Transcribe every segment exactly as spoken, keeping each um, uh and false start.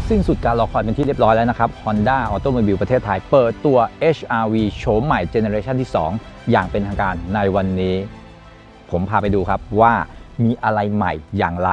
สิ้นสุดการรอคอยเป็นที่เรียบร้อยแล้วนะครับ Honda Automobile ประเทศไทยเปิดตัว เอช อาร์ วี โฉมใหม่เจเนอเรชันที่สองอย่างเป็นทางการในวันนี้ผมพาไปดูครับว่ามีอะไรใหม่อย่างไร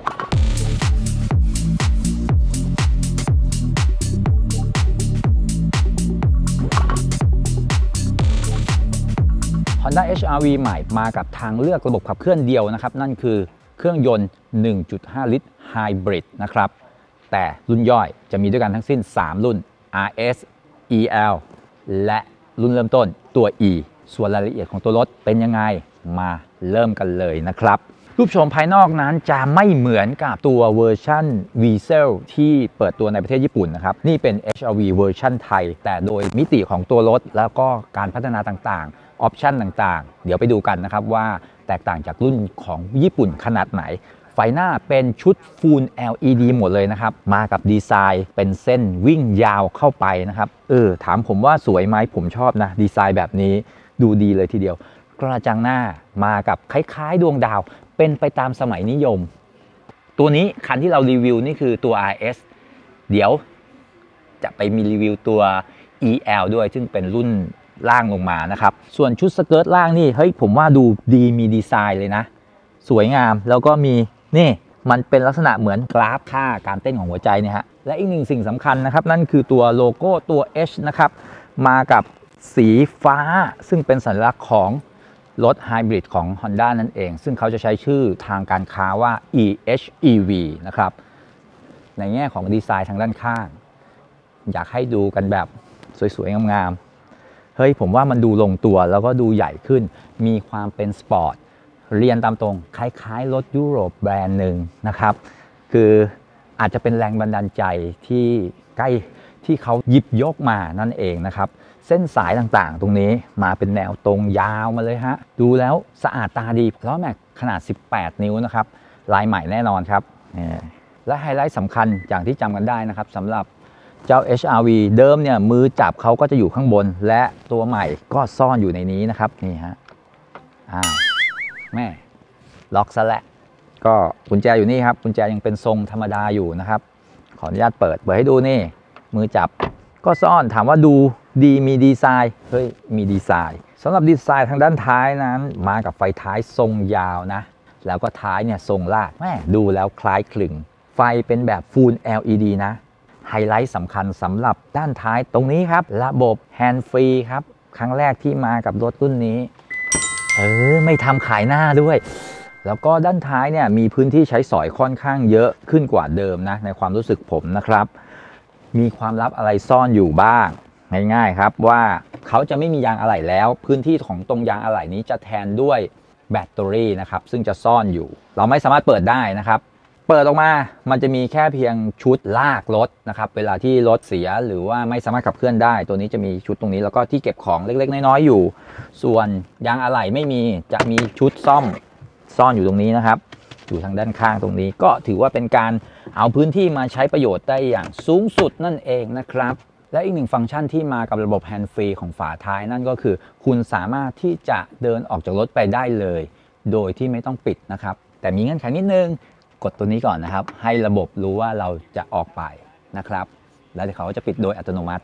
Honda เอช อาร์ วี ใหม่มากับทางเลือกระบบขับเคลื่อนเดียวนะครับนั่นคือเครื่องยนต์ หนึ่งจุดห้า ลิตร Hybrid นะครับแต่รุ่นย่อยจะมีด้วยกันทั้งสิ้น สาม รุ่น อาร์ เอส อี แอล และรุ่นเริ่มต้นตัว E ส่วนรายละเอียดของตัวรถเป็นยังไงมาเริ่มกันเลยนะครับรูปโฉมภายนอกนั้นจะไม่เหมือนกับตัวเวอร์ชัน วี เซล ที่เปิดตัวในประเทศญี่ปุ่นนะครับนี่เป็น เอช อาร์ วี เวอร์ชันไทยแต่โดยมิติของตัวรถแล้วก็การพัฒนาต่างๆออปชันต่างๆเดี๋ยวไปดูกันนะครับว่าแตกต่างจากรุ่นของญี่ปุ่นขนาดไหนไฟหน้าเป็นชุด Full แอล อี ดี หมดเลยนะครับมากับดีไซน์เป็นเส้นวิ่งยาวเข้าไปนะครับเออถามผมว่าสวยไหมผมชอบนะดีไซน์แบบนี้ดูดีเลยทีเดียวกระจังหน้ามากับคล้ายๆดวงดาวเป็นไปตามสมัยนิยมตัวนี้คันที่เรารีวิวนี่คือตัว อาร์ เอส เดี๋ยวจะไปมีรีวิวตัว อี แอล ด้วยซึ่งเป็นรุ่นล่างลงมานะครับส่วนชุดสเกิร์ตล่างนี่เฮ้ยผมว่าดูดีมีดีไซน์เลยนะสวยงามแล้วก็มีนี่มันเป็นลักษณะเหมือนกราฟค่าการเต้นของหัวใจเนี่ยฮะและอีกหนึ่งสิ่งสำคัญนะครับนั่นคือตัวโลโก้ตัว H นะครับมากับสีฟ้าซึ่งเป็นสัญลักษณ์ของรถไฮบริดของ Honda นั่นเองซึ่งเขาจะใช้ชื่อทางการค้าว่า อี เอช อี วี นะครับในแง่ของดีไซน์ทางด้านข้างอยากให้ดูกันแบบสวยๆงามๆเฮ้ยผมว่ามันดูลงตัวแล้วก็ดูใหญ่ขึ้นมีความเป็นสปอร์ตเรียนตามตรงคล้ายๆรถยุโรปแบรนด์หนึ่งนะครับคืออาจจะเป็นแรงบันดาลใจที่ใกล้ที่เขาหยิบยกมานั่นเองนะครับเส้นสายต่างๆตรงนี้มาเป็นแนวตรงยาวมาเลยฮะดูแล้วสะอาดตาดีล้อแม็กขนาดสิบแปดนิ้วนะครับลายใหม่แน่นอนครับและไฮไลท์สำคัญอย่างที่จำกันได้นะครับสำหรับเจ้า เอช อาร์ วี เดิมเนี่ยมือจับเขาก็จะอยู่ข้างบนและตัวใหม่ก็ซ่อนอยู่ในนี้นะครับนี่ฮะอ้าวแม่ล็อกซะแหละก็กุญแจอยู่นี่ครับกุญแจยังเป็นทรงธรรมดาอยู่นะครับขออนุญาตเปิดเปิดให้ดูนี่มือจับก็ซ่อนถามว่าดูดีมีดีไซน์เฮ้ยมีดีไซน์สำหรับดีไซน์ทางด้านท้ายนั้นมากับไฟท้ายทรงยาวนะแล้วก็ท้ายเนี่ยทรงลากแม่ดูแล้วคล้ายคลึงไฟเป็นแบบ Full แอล อี ดี นะไฮไลท์สำคัญสำหรับด้านท้ายตรงนี้ครับระบบ Hands Free ครับครั้งแรกที่มากับรถรุ่นนี้เออไม่ทำขายหน้าด้วยแล้วก็ด้านท้ายเนี่ยมีพื้นที่ใช้สอยค่อนข้างเยอะขึ้นกว่าเดิมนะในความรู้สึกผมนะครับมีความลับอะไรซ่อนอยู่บ้างง่ายๆครับว่าเขาจะไม่มียางอะไหล่แล้วพื้นที่ของตรงยางอะไหล่นี้จะแทนด้วยแบตเตอรี่นะครับซึ่งจะซ่อนอยู่เราไม่สามารถเปิดได้นะครับเปิดออกมามันจะมีแค่เพียงชุดลากรถนะครับเวลาที่รถเสียหรือว่าไม่สามารถขับเคลื่อนได้ตัวนี้จะมีชุดตรงนี้แล้วก็ที่เก็บของเล็กๆน้อยๆอยู่ส่วนยางอะไหล่ไม่มีจะมีชุดซ่อมซ่อนอยู่ตรงนี้นะครับอยู่ทางด้านข้างตรงนี้ก็ถือว่าเป็นการเอาพื้นที่มาใช้ประโยชน์ได้อย่างสูงสุดนั่นเองนะครับและอีกหนึ่งฟังก์ชันที่มากับระบบ Hands Free ของฝาท้ายนั่นก็คือคุณสามารถที่จะเดินออกจากรถไปได้เลยโดยที่ไม่ต้องปิดนะครับแต่มีเงื่อนไขนิดนึงกดตัวนี้ก่อนนะครับให้ระบบรู้ว่าเราจะออกไปนะครับแล้วเขาจะปิดโดยอัตโนมัติ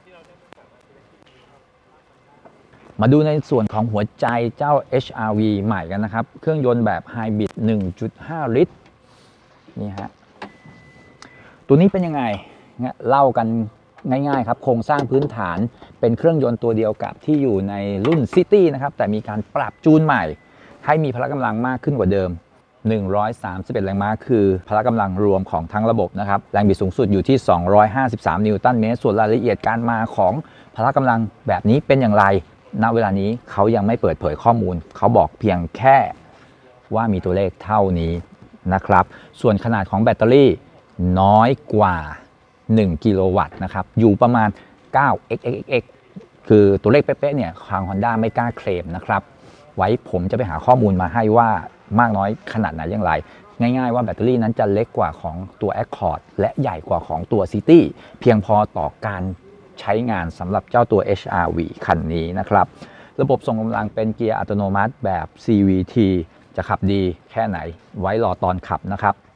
มาดูในส่วนของหัวใจเจ้า เอช อาร์ วี ใหม่กันนะครับเครื่องยนต์แบบไฮบริด หนึ่งจุดห้า ลิตรนี่ฮะตัวนี้เป็นยังไงเล่ากันง่ายๆครับโครงสร้างพื้นฐานเป็นเครื่องยนต์ตัวเดียวกับที่อยู่ในรุ่น City นะครับแต่มีการปรับจูนใหม่ให้มีพละกำลังมากขึ้นกว่าเดิมหนึ่งร้อยสามสิบเอ็ดแรงม้าคือพละกำลังรวมของทั้งระบบนะครับแรงบิดสูงสุดอยู่ที่สองร้อยห้าสิบสามนิวตันเมตรส่วนรายละเอียดการมาของพละกำลังแบบนี้เป็นอย่างไรณเวลานี้เขายังไม่เปิดเผยข้อมูลเขาบอกเพียงแค่ว่ามีตัวเลขเท่านี้นะครับส่วนขนาดของแบตเตอรี่น้อยกว่าหนึ่งกิโลวัตต์นะครับอยู่ประมาณเก้า เอ็กซ์ เอ็กซ์ เอ็กซ์ คือตัวเลขเป๊ะๆเนี่ยทาง Honda ไม่กล้าเคลมนะครับไว้ผมจะไปหาข้อมูลมาให้ว่ามากน้อยขนาดไหนอย่างไรง่ายๆว่าแบตเตอรี่นั้นจะเล็กกว่าของตัว Accord และใหญ่กว่าของตัว City เพียงพอต่อการใช้งานสำหรับเจ้าตัว เอช อาร์ วี คันนี้นะครับระบบส่งกำลังเป็นเกียร์อัตโนมัติแบบ ซี วี ที จะขับดีแค่ไหนไว้รอตอนขับนะครับ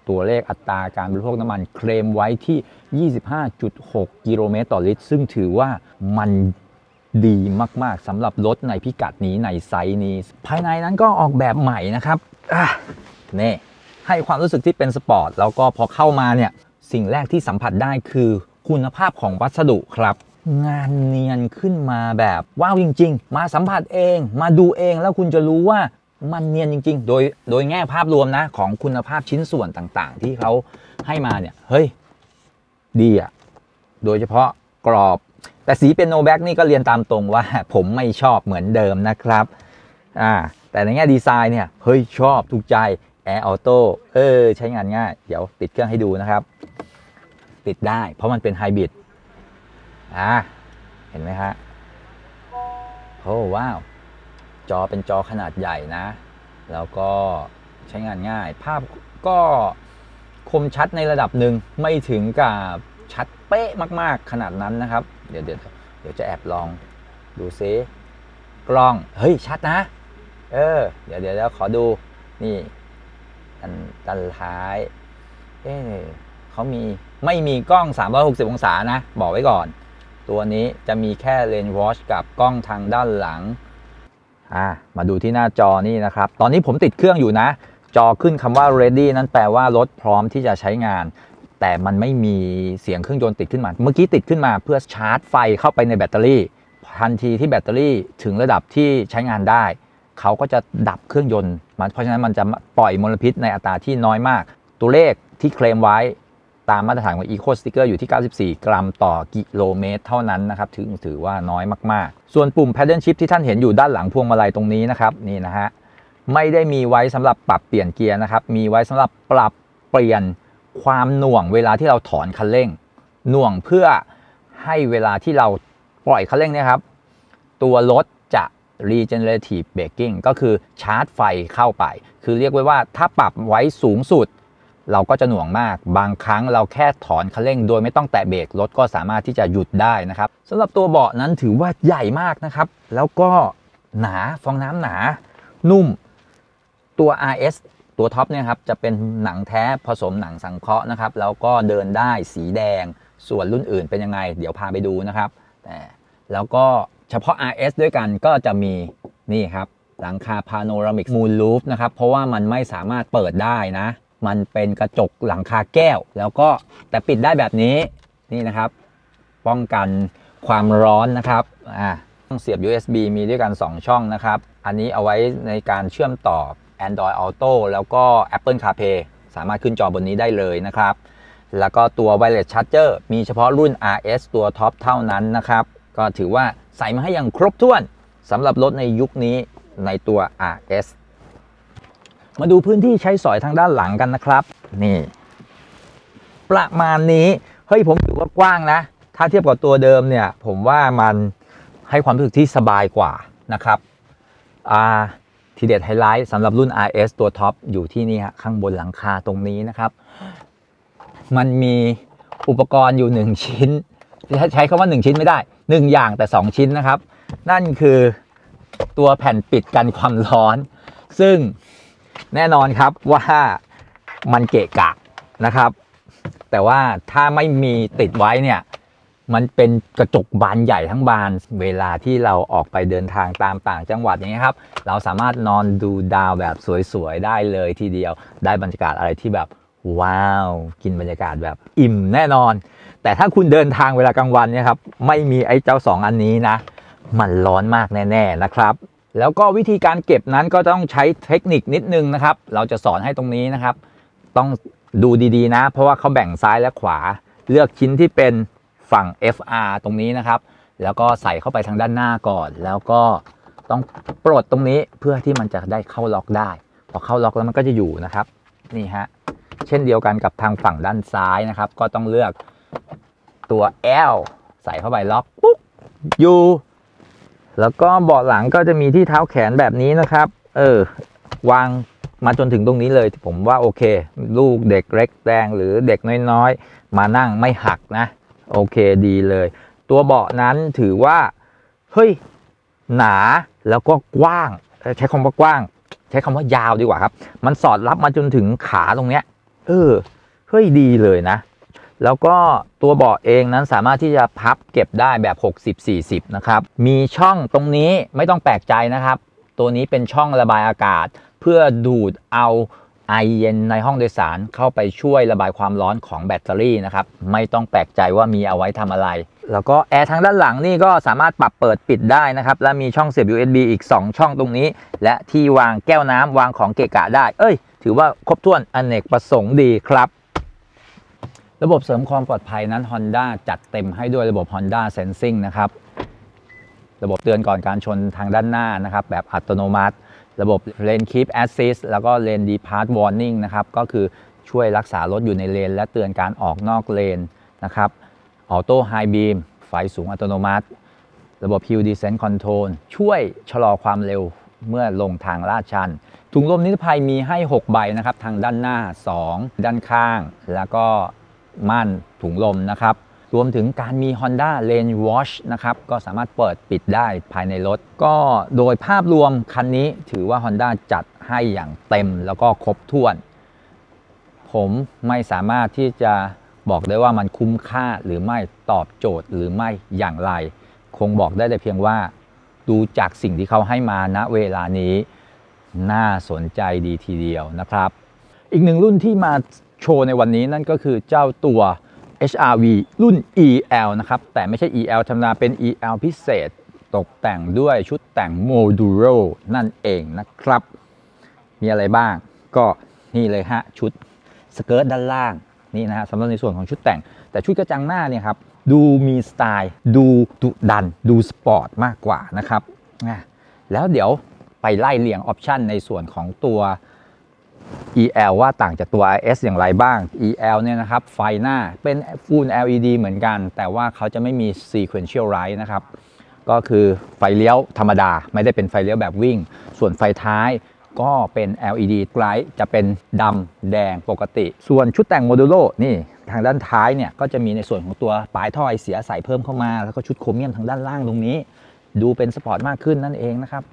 ตัวเลขอัตราการบริโภคน้ำมันเคลมไว้ที่ ยี่สิบห้าจุดหก กิโลเมตรต่อลิตรซึ่งถือว่ามันดีมากๆสำหรับรถในพิกัดนี้ในไซส์นี้ภายในนั้นก็ออกแบบใหม่นะครับนี่ให้ความรู้สึกที่เป็นสปอร์ตแล้วก็พอเข้ามาเนี่ยสิ่งแรกที่สัมผัสได้คือคุณภาพของวัสดุครับงานเนียนขึ้นมาแบบว้าวจริงๆมาสัมผัสเองมาดูเองแล้วคุณจะรู้ว่ามันเนียนจริงๆโดยโดยแง่ภาพรวมนะของคุณภาพชิ้นส่วนต่างๆที่เขาให้มาเนี่ยเฮ้ยดีอ่ะโดยเฉพาะกรอบแต่สีเป็นโนแบ็กนี่ก็เรียนตามตรงว่าผมไม่ชอบเหมือนเดิมนะครับอ่าแต่ในแง่ดีไซน์เนี่ยเฮ้ยชอบถูกใจแอร์ออโต้เออใช้งานง่ายเดี๋ยวติดเครื่องให้ดูนะครับติดได้เพราะมันเป็นไฮบริดอ่าเห็นไหมฮะโอ้ว้าวจอเป็นจอขนาดใหญ่นะแล้วก็ใช้งานง่ายภาพก็คมชัดในระดับหนึ่งไม่ถึงกับชัดเป๊ะมากๆขนาดนั้นนะครับเดี๋ยวเดี๋ยวเดี๋ยวจะแอบลองดูซิกล้องเฮ้ยชัดนะเออเดี๋ยวเดี๋ยวขอดูนี่อันด้านท้ายเอ๊ะเขามีไม่มีกล้องสามร้อยหกสิบองศานะบอกไว้ก่อนตัวนี้จะมีแค่เลนส์วอชกับกล้องทางด้านหลังอ่ามาดูที่หน้าจอนี่นะครับตอนนี้ผมติดเครื่องอยู่นะจอขึ้นคำว่า ready นั้นแปลว่ารถพร้อมที่จะใช้งานแต่มันไม่มีเสียงเครื่องยนต์ติดขึ้นมาเมื่อกี้ติดขึ้นมาเพื่อชาร์จไฟเข้าไปในแบตเตอรี่ทันทีที่แบตเตอรี่ถึงระดับที่ใช้งานได้เขาก็จะดับเครื่องยนต์มันเพราะฉะนั้นมันจะปล่อยมลพิษในอัตราที่น้อยมากตัวเลขที่เคลมไว้ตามมาตรฐานของ Eco Sticker อยู่ที่เก้าสิบสี่กรัมต่อกิโลเมตรเท่านั้นนะครับถือถือว่าน้อยมากๆส่วนปุ่ม Paddle Shift ที่ท่านเห็นอยู่ด้านหลังพวงมาลัยตรงนี้นะครับนี่นะฮะไม่ได้มีไว้สำหรับปรับเปลี่ยนเกียร์นะครับมีไว้สำหรับปรับเปลี่ยนความหน่วงเวลาที่เราถอนคันเร่งหน่วงเพื่อให้เวลาที่เราปล่อยคันเร่งเนี่ยครับตัวรถจะ regenerative braking ก็คือชาร์จไฟเข้าไปคือเรียกไว้ว่าถ้าปรับไว้สูงสุดเราก็จะหน่วงมากบางครั้งเราแค่ถอนคันเร่งโดยไม่ต้องแตะเบรกรถก็สามารถที่จะหยุดได้นะครับสำหรับตัวเบาะนั้นถือว่าใหญ่มากนะครับแล้วก็หนาฟองน้ำหนานุ่มตัว อาร์ เอส ตัวท็อปเนี่ยครับจะเป็นหนังแท้ผสมหนังสังเคราะห์นะครับแล้วก็เดินได้สีแดงส่วนรุ่นอื่นเป็นยังไงเดี๋ยวพาไปดูนะครับแต่แล้วก็เฉพาะ อาร์ เอส ด้วยกันก็จะมีนี่ครับหลังคา Panoramic Moonroof นะครับเพราะว่ามันไม่สามารถเปิดได้นะมันเป็นกระจกหลังคาแก้วแล้วก็แต่ปิดได้แบบนี้นี่นะครับป้องกันความร้อนนะครับอ่าต้องเสียบ ยู เอส บี มีด้วยกันสองช่องนะครับอันนี้เอาไว้ในการเชื่อมต่อ Android Auto แล้วก็ Apple CarPlay สามารถขึ้นจอบนนี้ได้เลยนะครับแล้วก็ตัว Wireless Charger มีเฉพาะรุ่น อาร์ เอส ตัวท็อปเท่านั้นนะครับก็ถือว่าใส่มาให้อย่างครบถ้วนสำหรับรถในยุคนี้ในตัว อาร์ เอส มาดูพื้นที่ใช้สอยทางด้านหลังกันนะครับนี่ประมาณนี้เฮ้ยผมถือว่ากว้างนะถ้าเทียบกับตัวเดิมเนี่ยผมว่ามันให้ความรู้สึกที่สบายกว่านะครับอ่าทีเด็ดไฮไลท์สำหรับรุ่น อาร์ เอส ตัวท็อปอยู่ที่นี่ฮะข้างบนหลังคาตรงนี้นะครับมันมีอุปกรณ์อยู่หนึ่งชิ้นใช้คำว่าหนึ่งชิ้นไม่ได้หนึ่งอย่างแต่สองชิ้นนะครับนั่นคือตัวแผ่นปิดกันความร้อนซึ่งแน่นอนครับว่ามันเกะกะนะครับแต่ว่าถ้าไม่มีติดไว้เนี่ยมันเป็นกระจกบานใหญ่ทั้งบานเวลาที่เราออกไปเดินทางตามต่างจังหวัดอย่างนี้ครับเราสามารถนอนดูดาวแบบสวยๆได้เลยทีเดียวได้บรรยากาศอะไรที่แบบว้าวกินบรรยากาศแบบอิ่มแน่นอนแต่ถ้าคุณเดินทางเวลากลางวันเนี่ยครับไม่มีไอ้เจ้าสองอันนี้นะมันร้อนมากแน่ๆนะครับแล้วก็วิธีการเก็บนั้นก็ต้องใช้เทคนิคนิดนึงนะครับเราจะสอนให้ตรงนี้นะครับต้องดูดีๆนะเพราะว่าเขาแบ่งซ้ายและขวาเลือกชิ้นที่เป็นฝั่ง เอฟ อาร์ ตรงนี้นะครับแล้วก็ใส่เข้าไปทางด้านหน้าก่อนแล้วก็ต้องปลดตรงนี้เพื่อที่มันจะได้เข้าล็อกได้พอเข้าล็อกแล้วมันก็จะอยู่นะครับนี่ฮะเช่นเดียวกันกับทางฝั่งด้านซ้ายนะครับก็ต้องเลือกตัว แอล ใส่เข้าไปล็อกปุ๊บอยู่แล้วก็เบาะหลังก็จะมีที่เท้าแขนแบบนี้นะครับเออวางมาจนถึงตรงนี้เลยผมว่าโอเคลูกเด็กเล็กแดงหรือเด็กน้อยๆมานั่งไม่หักนะโอเคดีเลยตัวเบาะนั้นถือว่าเฮ้ยหนาแล้วก็กว้างใช้คำว่ากว้างใช้คำว่ายาวดีกว่าครับมันสอดรับมาจนถึงขาตรงเนี้ยเออเฮ้ยดีเลยนะแล้วก็ตัวเบาะเองนั้นสามารถที่จะพับเก็บได้แบบ หกสิบ สี่สิบ นะครับมีช่องตรงนี้ไม่ต้องแปลกใจนะครับตัวนี้เป็นช่องระบายอากาศเพื่อดูดเอาไอเย็นในห้องโดยสารเข้าไปช่วยระบายความร้อนของแบตเตอรี่นะครับไม่ต้องแปลกใจว่ามีเอาไว้ทำอะไรแล้วก็แอร์ทางด้านหลังนี่ก็สามารถปรับเปิดปิดได้นะครับและมีช่องเสียบ ยู เอส บี อีกสองช่องตรงนี้และที่วางแก้วน้ำวางของเกะกะได้เอ้ยถือว่าครบถ้วนอเนกประสงค์ดีครับระบบเสริมความปลอดภัยนั้น Honda จัดเต็มให้ด้วยระบบ Honda Sensing นะครับระบบเตือนก่อนการชนทางด้านหน้านะครับแบบอัตโนมัติระบบ Lane Keep Assist แล้วก็ Lane Depart Warning นะครับก็คือช่วยรักษารถอยู่ในเลนและเตือนการออกนอกเลนนะครับ Auto High Beam ไฟสูงอัตโนมัติระบบ Hill Descent Control ช่วยชะลอความเร็วเมื่อลงทางลาดชันถุงลมนิรภัยมีให้หกใบนะครับทางด้านหน้าสองด้านข้างแล้วก็ม่านถุงลมนะครับรวมถึงการมี Honda Lane Watch นะครับก็สามารถเปิดปิดได้ภายในรถก็โดยภาพรวมคันนี้ถือว่า Honda จัดให้อย่างเต็มแล้วก็ครบถ้วนผมไม่สามารถที่จะบอกได้ว่ามันคุ้มค่าหรือไม่ตอบโจทย์หรือไม่อย่างไรคงบอกได้แต่เพียงว่าดูจากสิ่งที่เขาให้มาณเวลานี้น่าสนใจดีทีเดียวนะครับอีกหนึ่งรุ่นที่มาโชว์ในวันนี้นั่นก็คือเจ้าตัว เอช อาร์ วี รุ่น อี แอล นะครับแต่ไม่ใช่ อี แอล ธรรมดาเป็น อี แอล พิเศษตกแต่งด้วยชุดแต่งโมดูโรนั่นเองนะครับมีอะไรบ้างก็นี่เลยฮะชุดสเกิร์ตด้านล่างนี่นะฮะสำหรับในส่วนของชุดแต่งแต่ชุดกระจังหน้าเนี่ยครับดูมีสไตล์ดูดุดันดูสปอร์ตมากกว่านะครับแล้วเดี๋ยวไปไล่เรียงออปชันในส่วนของตัว อี แอล ว่าต่างจากตัว อาร์ เอส อย่างไรบ้าง อี แอล เนี่ยนะครับไฟหน้าเป็น Full แอล อี ดี เหมือนกันแต่ว่าเขาจะไม่มี Sequential Light นะครับก็คือไฟเลี้ยวธรรมดาไม่ได้เป็นไฟเลี้ยวแบบวิ่งส่วนไฟท้ายก็เป็น แอล อี ดี Light จะเป็นดำแดงปกติส่วนชุดแต่งโมดูโลนี่ทางด้านท้ายเนี่ยก็จะมีในส่วนของตัวปลายท่อไอเสียใส่เพิ่มเข้ามาแล้วก็ชุดโครเมียมทางด้านล่างตรงนี้ดูเป็นสปอร์ตมากขึ้นนั่นเองนะครับ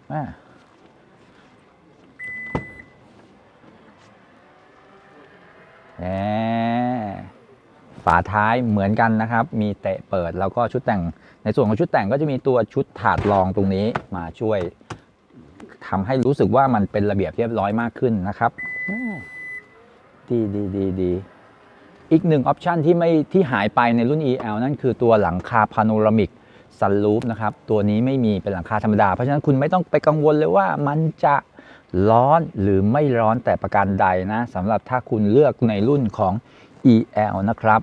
ฝาท้ายเหมือนกันนะครับมีเตะเปิดแล้วก็ชุดแต่งในส่วนของชุดแต่งก็จะมีตัวชุดถาดรองตรงนี้มาช่วยทำให้รู้สึกว่ามันเป็นระเบียบเรียบร้อยมากขึ้นนะครับดีดีดีดีอีกหนึ่งออปชันที่ไม่ที่หายไปในรุ่น อี แอล นั่นคือตัวหลังคาพาโนรามิกซันรูฟนะครับตัวนี้ไม่มีเป็นหลังคาธรรมดาเพราะฉะนั้นคุณไม่ต้องไปกังวลเลยว่ามันจะร้อนหรือไม่ร้อนแต่ประการใดนะสำหรับถ้าคุณเลือกในรุ่นของ อี แอล นะครับ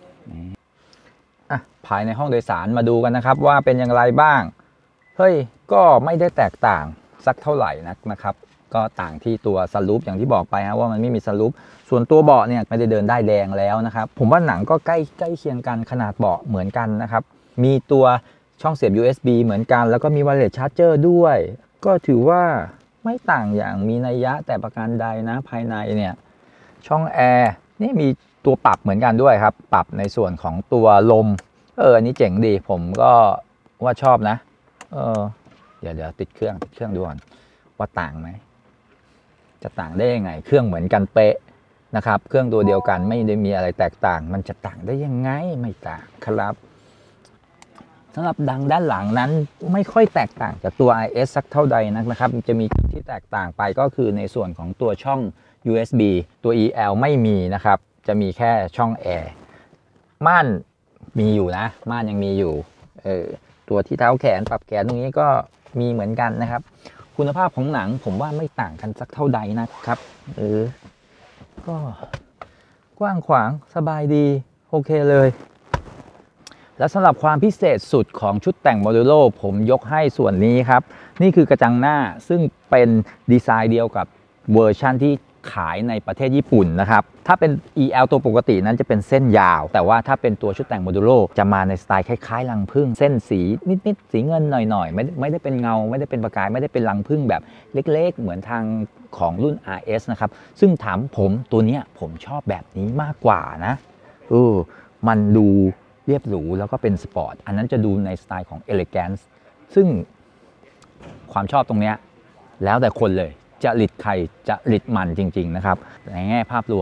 ภายในห้องโดยสารมาดูกันนะครับว่าเป็นอย่างไรบ้างเฮ้ยก็ไม่ได้แตกต่างสักเท่าไหร่นักนะครับก็ต่างที่ตัวซันรูฟอย่างที่บอกไปฮะว่ามันไม่มีซันรูฟส่วนตัวเบาะเนี่ยไม่ได้เดินได้แดงแล้วนะครับผมว่าหนังก็ใกล้ใกล้เคียงกันขนาดเบาะเหมือนกันนะครับมีตัวช่องเสียบ ยู เอส บี เหมือนกันแล้วก็มี Wireless Charger ด้วยก็ถือว่าไม่ต่างอย่างมีนัยยะแต่ประการใดนะภายในเนี่ยช่องแอร์นี่มีตัวปรับเหมือนกันด้วยครับปรับในส่วนของตัวลมเอออันนี้เจ๋งดีผมก็ว่าชอบนะเออเดี๋ยวเดี๋ยวติดเครื่องติดเครื่องดูก่อนว่าต่างไหมจะต่างได้ยังไงเครื่องเหมือนกันเป๊ะนะครับเครื่องตัวเดียวกันไม่ได้มีอะไรแตกต่างมันจะต่างได้ยังไงไม่ต่างครับสำหรับดังด้านหลังนั้นไม่ค่อยแตกต่างจากตัว อาร์ เอส สักเท่าใดนักนะครับจะมีที่แตกต่างไปก็คือในส่วนของตัวช่อง ยู เอส บี ตัว อี แอล ไม่มีนะครับจะมีแค่ช่องแอร์ม่านมีอยู่นะม่านยังมีอยู่เออตัวที่เท้าแขนปรับแขนตรงนี้ก็มีเหมือนกันนะครับคุณภาพของหนังผมว่าไม่ต่างกันสักเท่าใดนะครับเออก็กว้างขวางสบายดีโอเคเลยและสำหรับความพิเศษสุดของชุดแต่งโมดูโลผมยกให้ส่วนนี้ครับนี่คือกระจังหน้าซึ่งเป็นดีไซน์เดียวกับเวอร์ชันที่ขายในประเทศญี่ปุ่นนะครับถ้าเป็น อี แอล ตัวปกตินั้นจะเป็นเส้นยาวแต่ว่าถ้าเป็นตัวชุดแต่งโมดูโลจะมาในสไตล์คล้ายๆรังผึ้งเส้นสีนิดๆสีเงินหน่อยๆไม่ไม่ได้เป็นเงาไม่ได้เป็นประกายไม่ได้เป็นรังผึ้งแบบเล็กๆเหมือนทางของรุ่น อาร์ เอส นะครับซึ่งถามผมตัวเนี้ยผมชอบแบบนี้มากกว่านะเออมันดูเรียบหรูแล้วก็เป็นสปอร์ตอันนั้นจะดูในสไตล์ของ Elegance ซึ่งความชอบตรงเนี้ยแล้วแต่คนเลยจะหลิดใครจะหลิดมันจริงๆนะครับในแง่ภาพรวม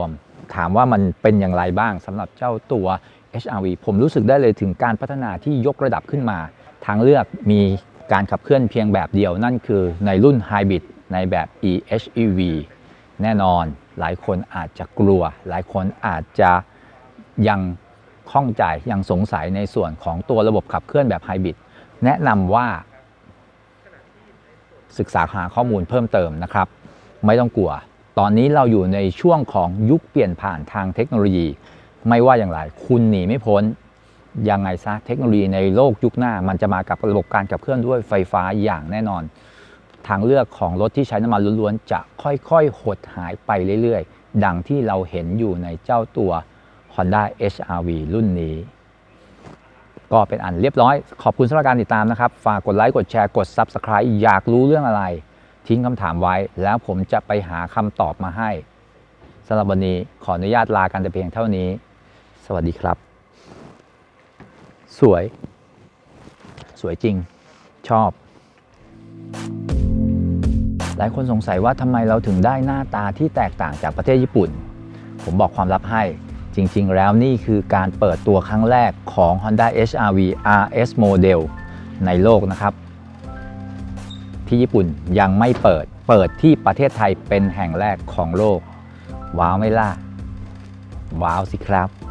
ถามว่ามันเป็นอย่างไรบ้างสำหรับเจ้าตัว เอช อาร์ วี ผมรู้สึกได้เลยถึงการพัฒนาที่ยกระดับขึ้นมาทางเลือกมีการขับเคลื่อนเพียงแบบเดียวนั่นคือในรุ่น Hybrid ในแบบ อี เอช อี วี แน่นอนหลายคนอาจจะกลัวหลายคนอาจจะยังข้องใจยังสงสัยในส่วนของตัวระบบขับเคลื่อนแบบ Hybrid แนะนำว่าศึกษาหาข้อมูลเพิ่มเติมนะครับไม่ต้องกลัวตอนนี้เราอยู่ในช่วงของยุคเปลี่ยนผ่านทางเทคโนโลยีไม่ว่าอย่างไรคุณหนีไม่พ้นยังไงซะเทคโนโลยีในโลกยุคหน้ามันจะมากับระบบการขับเคลื่อนด้วยไฟฟ้าอย่างแน่นอนทางเลือกของรถที่ใช้น้ำมันล้วนๆจะค่อยๆหดหายไปเรื่อยๆดังที่เราเห็นอยู่ในเจ้าตัว Honda เอช อาร์ วี รุ่นนี้ก็เป็นอันเรียบร้อยขอบคุณสำหรับการติดตามนะครับฝากกดไลค์กดแชร์กด ซับสไครบ์ อยากรู้เรื่องอะไรทิ้งคำถามไว้แล้วผมจะไปหาคำตอบมาให้สำหรับวันนี้ขออนุญาตลากันแต่เพียงเท่านี้สวัสดีครับสวยสวยจริงชอบหลายคนสงสัยว่าทำไมเราถึงได้หน้าตาที่แตกต่างจากประเทศญี่ปุ่นผมบอกความลับให้จริงๆแล้วนี่คือการเปิดตัวครั้งแรกของ Honda เอช อาร์ วี อาร์ เอส Model ในโลกนะครับที่ญี่ปุ่นยังไม่เปิดเปิดที่ประเทศไทยเป็นแห่งแรกของโลกว้าวไหมล่ะว้าวสิครับ